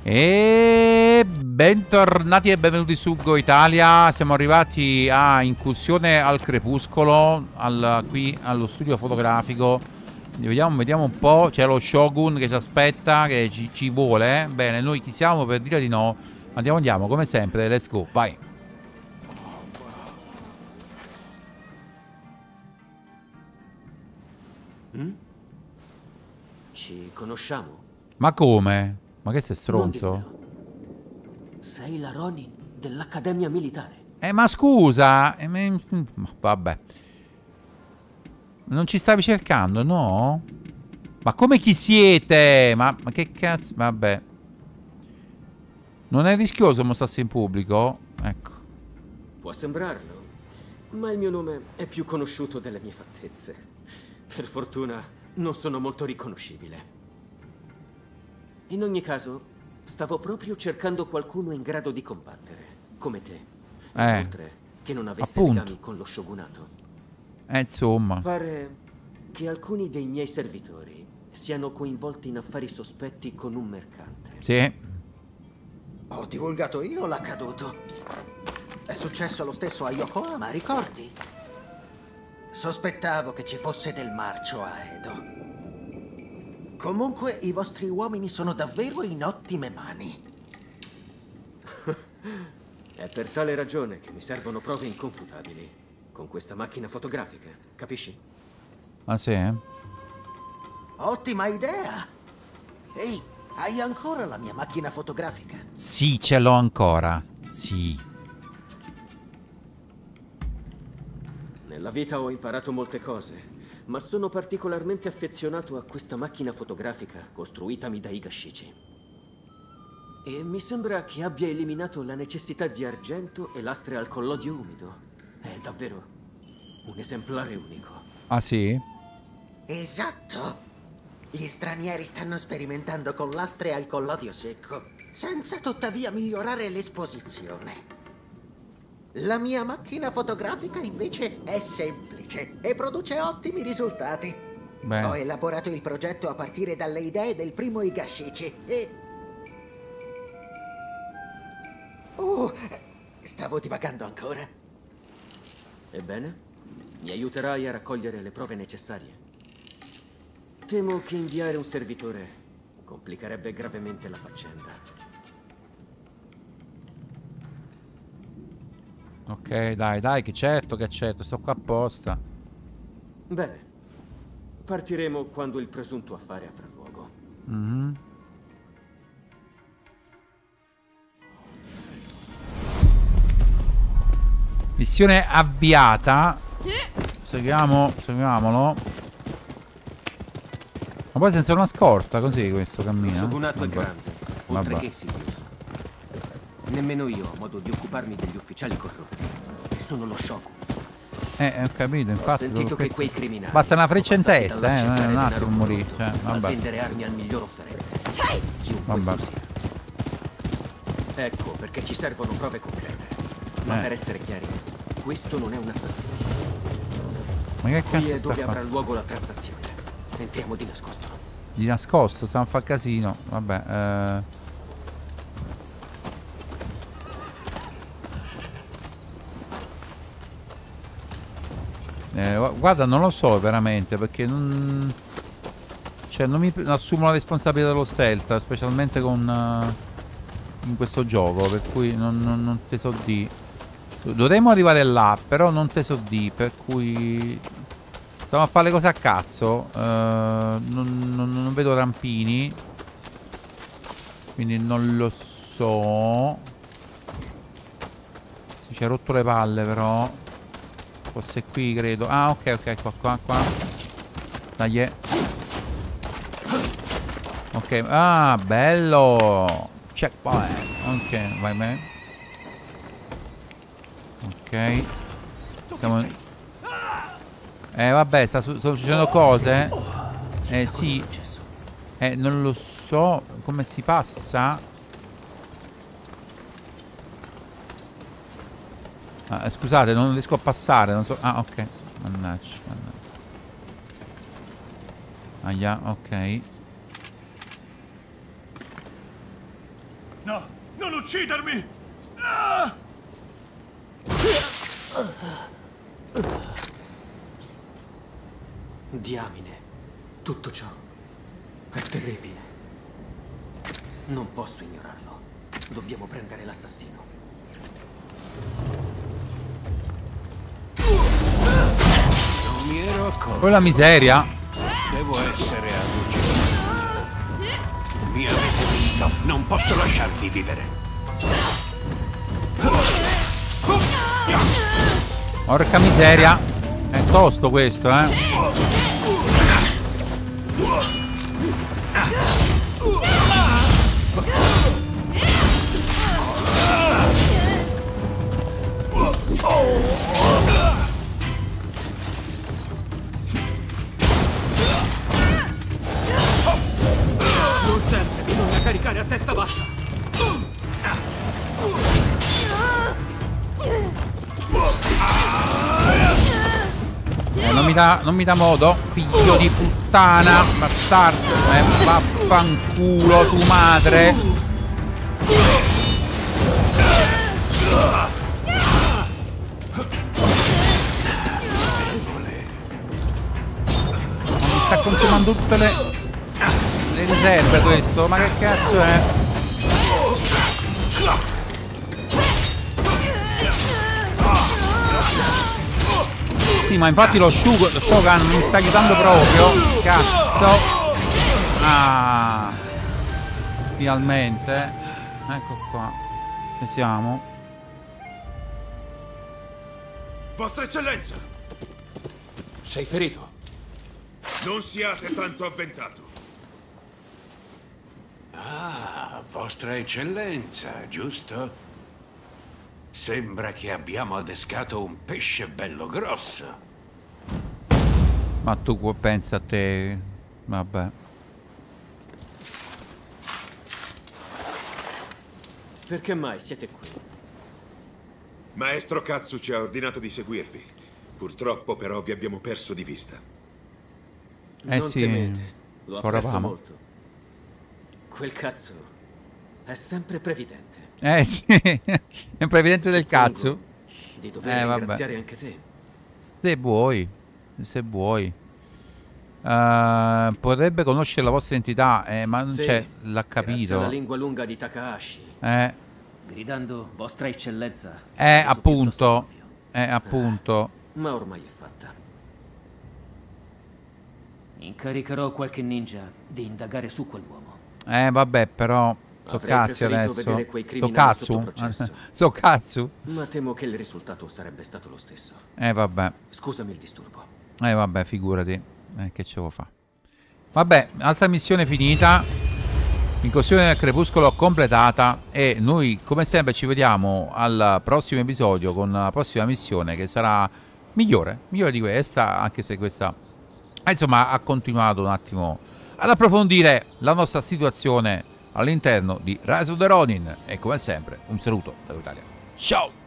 E bentornati e benvenuti su Go Italia. Siamo arrivati a Incursione al Crepuscolo, qui allo studio fotografico. Vediamo un po'. C'è lo Shogun che ci aspetta, che ci vuole. Bene, noi chi siamo per dire di no? Andiamo, come sempre, let's go, vai. Ci conosciamo? Ma come? Ma che sei stronzo? Non dirmelo. Sei la Ronin dell'Accademia Militare. Ma scusa, vabbè. Non ci stavi cercando, no? Ma come chi siete? Ma che cazzo? Vabbè. Non è rischioso mostrarsi in pubblico? Ecco. Può sembrarlo, ma il mio nome è più conosciuto delle mie fattezze. Per fortuna non sono molto riconoscibile. In ogni caso, stavo proprio cercando qualcuno in grado di combattere, come te. Oltre che non avesse legami con lo shogunato. Insomma. Pare che alcuni dei miei servitori siano coinvolti in affari sospetti con un mercante. Sì. Ho divulgato io l'accaduto. È successo lo stesso a Yokohama, ricordi? Sospettavo che ci fosse del marcio a Edo. Comunque, i vostri uomini sono davvero in ottime mani. È per tale ragione che mi servono prove inconfutabili. Con questa macchina fotografica, capisci? Ah, sì? Ottima idea! Ehi, hai ancora la mia macchina fotografica? Sì, ce l'ho ancora. Sì. Nella vita ho imparato molte cose, ma sono particolarmente affezionato a questa macchina fotografica costruitami da Higashichi. E mi sembra che abbia eliminato la necessità di argento e lastre al collodio umido. È davvero un esemplare unico. Ah, sì? Esatto! Gli stranieri stanno sperimentando con lastre al collodio secco, senza tuttavia migliorare l'esposizione. La mia macchina fotografica invece è semplice e produce ottimi risultati. Beh. Ho elaborato il progetto a partire dalle idee del primo Higashichi e... stavo divagando ancora. Ebbene, mi aiuterai a raccogliere le prove necessarie. Temo che inviare un servitore complicherebbe gravemente la faccenda. Ok, dai, che certo, sto qua apposta. Bene, partiremo quando il presunto affare avrà luogo. Missione avviata. Seguiamolo. Ma poi senza una scorta, così questo cammina. Lo shogunato è grande, oltre Vabbè. che insidioso. Nemmeno io ho modo di occuparmi degli ufficiali corrotti. Sono lo shogun. Ho capito, infatti. Ho sentito che quei criminali basta una freccia in sono testa, passati dal non è un cercare attimo denaro morire. brutto Cioè, al vabbè. vendere armi al miglior offerente. Chiunque Vabbè. esso sia. Ecco perché ci servono prove concrete. Ma per essere chiari, questo non è un assassino. Ma che Qui cazzo è sta dove a avrà fare? luogo la transazione. Entriamo di nascosto. Di nascosto, stanno a fare casino. Vabbè, guarda, non lo so veramente, perché non... Cioè, non mi assumo la responsabilità dello stealth, specialmente con... in questo gioco, per cui non te so di. Dovremmo arrivare là, però non te so di, per cui... Stiamo a fare le cose a cazzo. Non vedo rampini. Quindi non lo so. Si ci ha rotto le palle, però. Forse qui, credo. Ah, ok, qua. Dai. Ok, ah, bello. Checkpoint. Ok, vai bene. Ok. Siamo... vabbè, stanno succedendo cose. Sì. Non lo so. Come si passa? Scusate, non riesco a passare. Non so... Ah, ok. Mannaggia. Ahia, ok. No, non uccidermi! Ah! Diamine, tutto ciò è terribile. Non posso ignorarlo. Dobbiamo prendere l'assassino. Non mi ero accorto. Poi la miseria. Devo essere allucinato. Mi avete visto. Non posso lasciarti vivere. Porca miseria. È tosto questo, eh. Non serve, bisogna caricare a testa bassa. Non mi dà modo. Figlio di puttana. Bastardo. Vaffanculo tu madre. Mi sta consumando tutte le riserve questo. Ma che cazzo è? Sì, ma infatti lo Shogun mi sta aiutando proprio. Cazzo. Ah. Finalmente. Ecco qua. Ci siamo. Vostra eccellenza! Sei ferito? Non siate tanto avventato. Ah, vostra eccellenza, giusto? Sembra che abbiamo adescato un pesce bello grosso. Ma tu pensa a te. Vabbè. Perché mai siete qui? Maestro Katsu ci ha ordinato di seguirvi. Purtroppo però vi abbiamo perso di vista. Non Sì. temete, lo apprezzo Eravamo. molto. Quel cazzo è sempre previdente. Sì. È un previdente del Suppongo cazzo. di dover Vabbè. ringraziare anche te. Se vuoi. Se vuoi. Potrebbe conoscere la vostra identità, ma non Sì, c'è. L'ha Grazie capito. alla lingua lunga di Takahashi, gridando vostra eccellenza. è reso appunto. piuttosto ovvio. Appunto. Ma ormai è fatta. Incaricherò qualche ninja di indagare su quell'uomo. Vabbè, però. So Avrei cazzi preferito adesso. vedere quei So criminali sotto cazzo. processo. So cazzo. Ma temo che il risultato sarebbe stato lo stesso. Vabbè. Scusami il disturbo. Vabbè, figurati. Che ce lo fa? Vabbè, altra missione finita. Incursione del crepuscolo completata. E noi, come sempre, ci vediamo al prossimo episodio con la prossima missione che sarà migliore di questa, anche se questa insomma ha continuato un attimo ad approfondire la nostra situazione all'interno di Rise of the Ronin. E come sempre un saluto dall'Italia. Ciao!